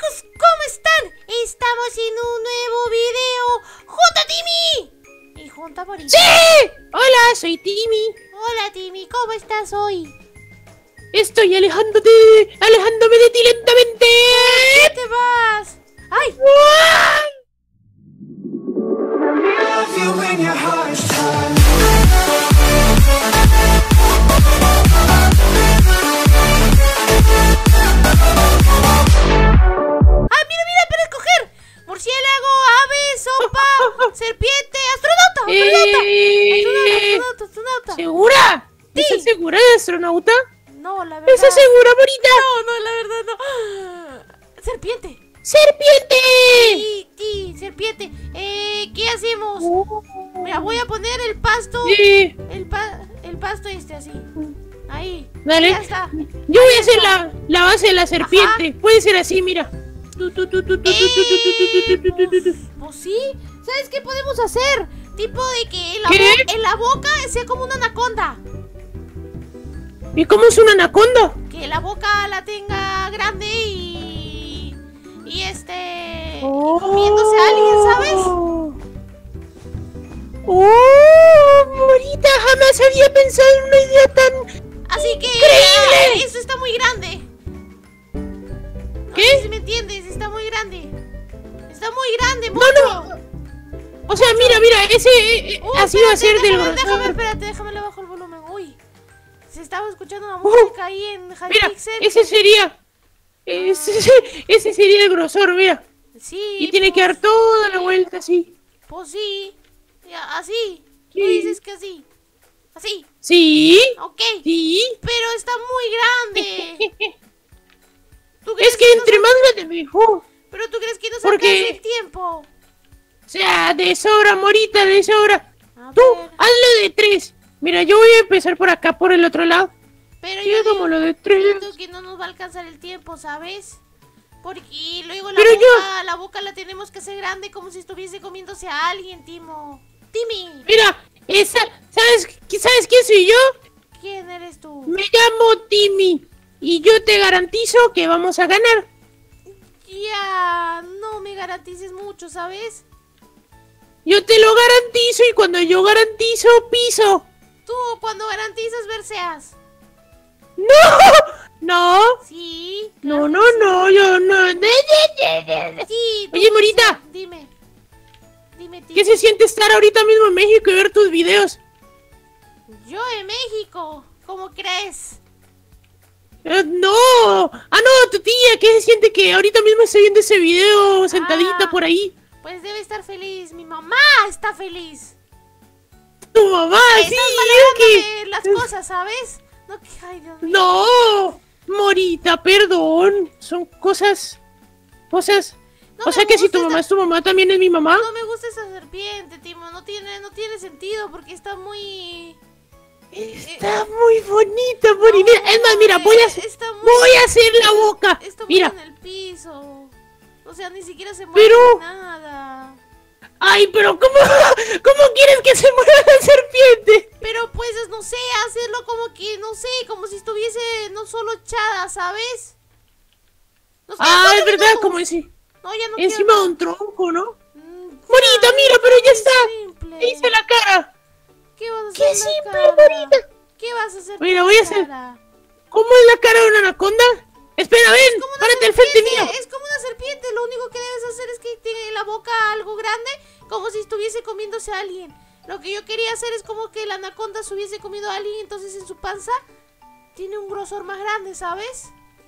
chicos, ¿cómo están? Estamos en un nuevo video junto a Timmy y junto a Morita. ¡Sí! Hola, soy Timmy. Hola Timmy, ¿cómo estás hoy? Estoy alejándome de ti lentamente. ¿Qué te vas? ¡Ay! Mira, para escoger. Murciélago, ave, sopa, serpiente, astronauta. ¿Segura? Sí. ¿Estás segura de astronauta? No, la verdad. ¿Estás segura, Morita? No, la verdad no. Serpiente. ¡Serpiente! Sí, serpiente. ¿Qué hacemos? Mira, voy a poner el pasto. Sí. El pasto así. Ahí. Dale. Ya está. Yo voy a hacer la base de la serpiente. Ajá. Puede ser así, mira. Pues sí. ¿Sabes qué podemos hacer? Tipo de que ¿Qué? en la boca sea como una anaconda. ¿Y cómo es una anaconda? Que la boca la tenga grande y comiéndose a alguien, ¿sabes? Morita, jamás había pensado en una idea tan Así que increíble. eso está muy grande. No ¿Qué? sé si me entiendes, está muy grande. Está muy grande, mucho. No. O sea, mira, ese así va a ser del grosor. Espérate, déjame le bajo el volumen. Uy, se estaba escuchando una música ahí en Mira, Hypixel. ese sería el grosor, mira. Sí. Y tiene que dar toda la vuelta así. Pues sí. Ya, así. Sí. Tú dices que así. Así. Sí. Ok. Sí. Pero está muy grande. ¿Tú Es crees que entre más grande mejor. Pero tú crees que nos Porque- alcanza el tiempo. O sea, de sobra, Morita, de sobra. A Tú, ver. hazlo de 3. Mira, yo voy a empezar por acá, por el otro lado. Pero Sí, yo como lo de 3. siento que no nos va a alcanzar el tiempo, ¿sabes? Porque luego Pero la boca la tenemos que hacer grande como si estuviese comiéndose a alguien, Timmy. Mira, ¿sabes quién soy yo? ¿Quién eres tú? Me llamo Timmy. Y yo te garantizo que vamos a ganar. Ya, no me garantices mucho, ¿sabes? Yo te lo garantizo y cuando yo garantizo, piso. Tú cuando garantizas verseas. No, Sí. no, claro que no, yo no. Sí, tú Oye, Morita. Dime, Timmy. ¿Qué se siente estar ahorita mismo en México y ver tus videos? Yo en México, ¿cómo crees? No. No, tu tía, ¿qué se siente que ahorita mismo estoy viendo ese video sentadita por ahí? Pues debe estar feliz. Mi mamá está feliz. Tu mamá, sí, Estás es valorándome las cosas, ¿sabes? No, ay, Dios mío. No, Morita, perdón. Son cosas. No O sea me que si tu gusta mamá es tu mamá, también es mi mamá. No me gusta esa serpiente, Timo. No tiene sentido porque está muy... Está muy bonita, Mori. Mira, es más, mira, voy a hacer la boca. Está muy Mira. en el piso. O sea, ni siquiera se mueve Pero- nada. Ay, pero ¿cómo quieres que se mueva la serpiente? Pero pues, no sé, hacerlo como que, no sé, como si estuviese no solo echada, ¿sabes? No sé, Es verdad, como No, ya no encima quiero de un tronco, ¿no? nada. Morita, Ya, mira, pero ya está. simple. Te hice la cara. ¿Qué vas a hacer ¡Qué en la simple, cara? Morita! ¿Qué vas a hacer? Mira, con voy la a hacer- cara? ¿Cómo es la cara de una anaconda? Espera, ven, Como una párate al frente serpiente, mío. es como una serpiente. Lo único que debes hacer es que tiene la boca algo grande, como si estuviese comiéndose a alguien. Lo que yo quería hacer es como que la anaconda se hubiese comido a alguien, entonces en su panza tiene un grosor más grande, ¿sabes?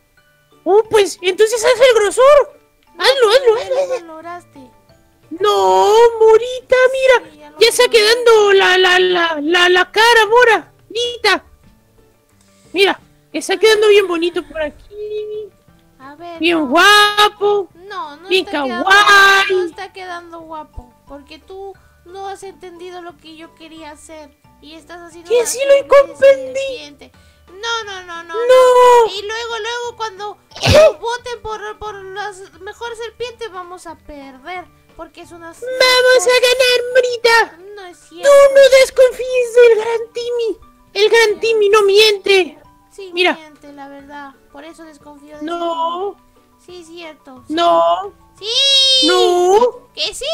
Pues entonces haz el grosor. Hazlo. Ya lo valoraste. No, Morita, mira. Sí, ya lo Ya está valoré. quedando la cara, Mora. Morita. Mira, está quedando bien bonito por aquí. A ver. Bien no. guapo. No bien está quedando, kawaii. no está quedando guapo. Porque tú no has entendido lo que yo quería hacer. Y estás haciendo Que una sí lo serpiente. comprendí. No. No. Y luego cuando voten por la mejor serpiente vamos a perder. Porque es una... Vamos a ganar, Morita. No es Tú cierto. no desconfíes del gran Timmy. El gran Timmy no miente. Sí, mira. miente, la verdad. Por eso desconfío de No. Sí, es cierto. No. ¡Sí! No. ¡Que sí!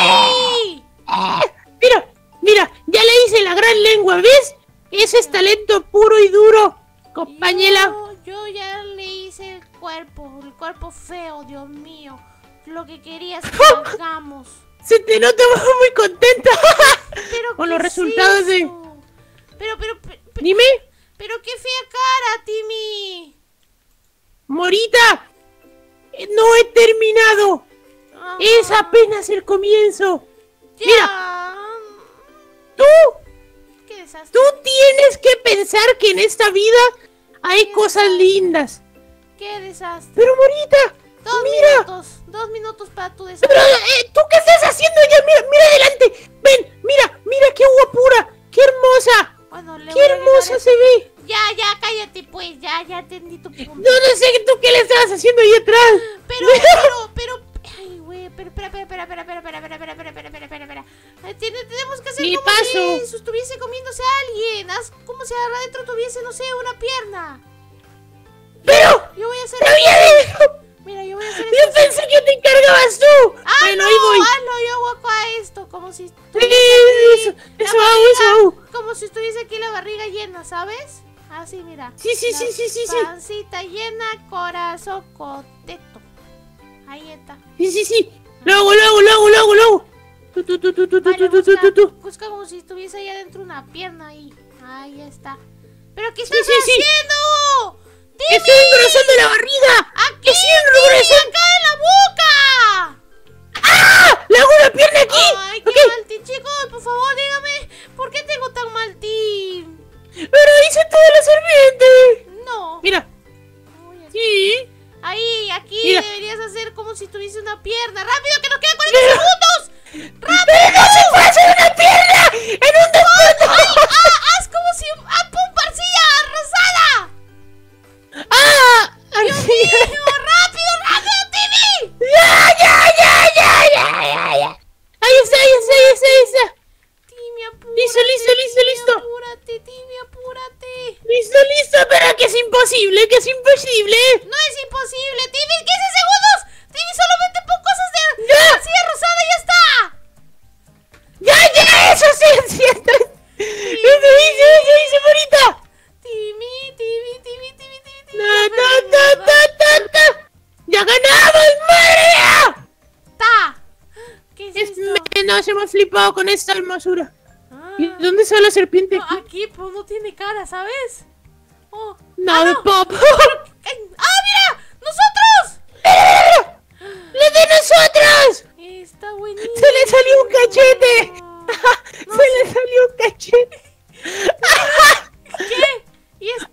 Mira, ya le hice la gran lengua, ¿ves? Ese es talento puro y duro, compañera. Yo ya le hice el cuerpo feo, Dios mío. Lo que querías que hagamos. Se te nota muy contenta ¿Pero con qué los es resultados de... eso? Pero, Dime, pero qué fea cara, Timmy. Morita, no he terminado. Ajá. Es apenas el comienzo. Ya. Mira, Qué desastre. tú tienes que pensar que en esta vida hay cosas lindas. Qué desastre. Pero Morita, mira. 2 minutos para tu desastre. Pero, ¿tú qué estás haciendo ya? Mira adelante. Ven, mira qué guapura, qué hermosa. Bueno, le Qué voy a agregar hermosa esto. se ve. Ya, cállate pues, ya entendí tu punto. No sé tú qué le estabas haciendo ahí atrás. Pero, ay, güey, pero, espera. Tenemos que hacer ¿Qué como pasó? si estuviese comiéndose a alguien. Haz como si adentro tuviese, no sé, una pierna. Pero, Yo voy a hacer pero Mira, yo voy a hacer yo esto. pensé que te encargabas tú. Bueno, ahí voy. Hazlo, yo hago acá esto, como si Eso hago. como si estuviese aquí la barriga llena, ¿sabes? Así, mira. Sí. Pancita llena, corazón contento. Ahí está. Sí. Lo hago. Tú. Busca como si estuviese ahí adentro una pierna ahí. Ahí está. ¿Pero qué Sí, estás haciendo? Estoy engrosando la barriga. ¡Aquí! Estoy ¡Timmy, engrosando. acá en la boca! ¡Ah! Le hago una pierna aquí. ¡Ay, qué Ok. mal, team! Chicos, por favor, dígame, ¿por qué tengo tan mal team? Pero hice toda la serpiente. No. Mira. Uy, Sí. ahí, aquí Mira. deberías hacer como si tuviese una pierna. ¡Rápido, que nos quedan 40 segundos! ¡Rápido! ¡Pero no se puede hacer una pierna! ¡En un despertar! ¡Haz como si... ¡pum, parcilla rosada! ¡Ah! ¡Dios mío! ¡Rápido, Timmy! ¡Ya! Ahí está. Timmy, apúrate. Listo. Apúrate, Timmy, apúrate. Listo, pero que es imposible. No es imposible, Timmy, 15 segundos. Timmy, solamente pon cosas de ¡Ya! parcilla rosada y ya está. ¡Ya! ¡Eso sí! ¡Eso dice, bonita! Timmy. ¡Ta! ¡Ya ganamos, madre mía! ¿Qué es esto? Nos hemos flipado con esta hermosura. Ah, ¿Y dónde está la serpiente? no, aquí pues no tiene cara, ¿sabes? Oh. No, de pop. ¡Mira! ¡Nosotros! ¡Lo de nosotros! Está buenísimo. ¡Se le salió un cachete! No ¡Se le salió un cachete! ¿Qué? ¿Y esto?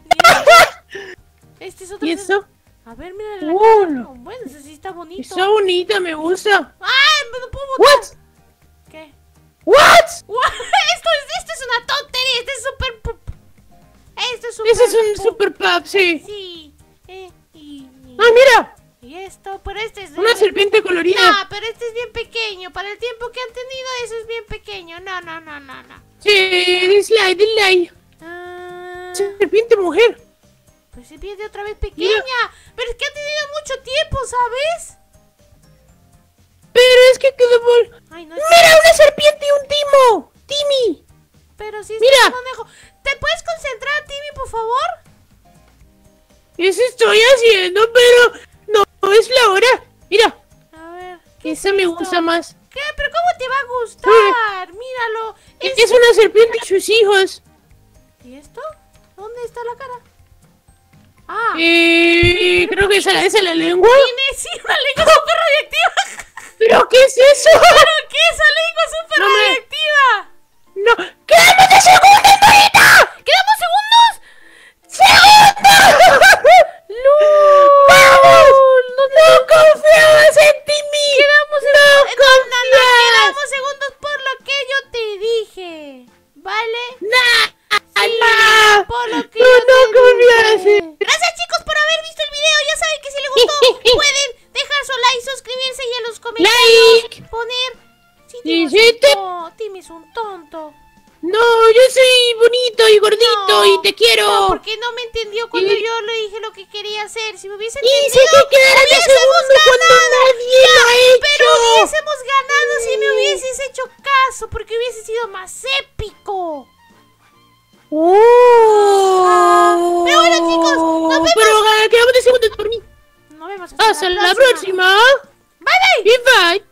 Este es otro. ¿Y eso? A ver, mira la Bueno. cara. Bueno, ese sí está bonito. Está bonita, me gusta. ¡Ay! No puedo botar. ¿What? ¿Qué? ¿What? Esto es una tontería. Esto es súper. Ese es un super pop, sí. Sí. ¡Ah, mira! Y esto, pero este es. Una serpiente colorida. No, pero este es bien pequeño. Para el tiempo que han tenido, ese es bien pequeño. No. Sí, dislike. Ah, Serpiente mujer. pues se pierde otra vez pequeña. Pero es que ha tenido mucho tiempo, ¿sabes? Pero es que quedó por... Ay, no es. ¡Mira, una serpiente y un timo! ¡Timmy! Pero sí es Mira. un manejo. ¿Te puedes concentrar, Timmy, por favor? Eso estoy haciendo, pero no es la hora. Mira, A ver. ¿qué esa es me esto? gusta más. ¿Qué? ¿Pero cómo te va a gustar? Míralo. Es una serpiente y sus hijos. ¿Y esto? ¿Dónde está la cara? Ah. Creo que esa es la lengua. Tiene sí una lengua súper radiactiva. ¿Pero qué es eso? ¿Pero qué? Esa lengua súper No me- radiactiva. ¡No! ¡Quedamos de segundos, Marita! ¿Quedamos segundos? ¡Segundos! ¡Vamos! ¡No confiabas en Timmy! Quedamos ¡No confiabas! quedamos segundos por lo que yo te dije. ¿Vale? ¡Nah! Por lo que ¡No, yo no te confiabas dije. en... Gracias, chicos, por haber visto el video. Ya saben que si les gustó pueden dejar su like, suscribirse y en los comentarios Like. poner si Sí, Timmy es sí, un Timmy es un tonto. No, yo soy bonito y gordito No, y te quiero. No, porque no me entendió cuando Y- yo le dije lo que quería hacer. Si me hubiese Dice entendido, que quedara de hubiésemos segundo cuando ganado. nadie lo ha hecho. Pero hubiésemos ganado si me hubieses hecho caso, porque hubiese sido más épico. Oh. Pero bueno, chicos, nos vemos. Pero quedamos de segundos por mí. Nos vemos Hasta la próxima. Bye bye. Y bye.